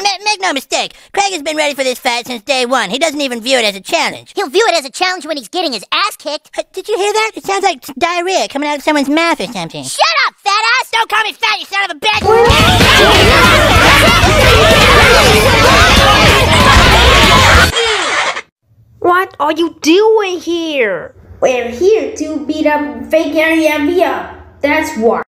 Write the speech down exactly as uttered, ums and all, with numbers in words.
ma- make no mistake. Craig has been ready for this fight since day one. He doesn't even view it as a challenge. He'll view it as a challenge when he's getting his ass kicked. Uh, did you hear that? It sounds like diarrhea coming out of someone's mouth or something. Shut up, fat ass! Don't call me fat, you son of a bitch! What are you doing here? We're here to beat up fake area via. That's what.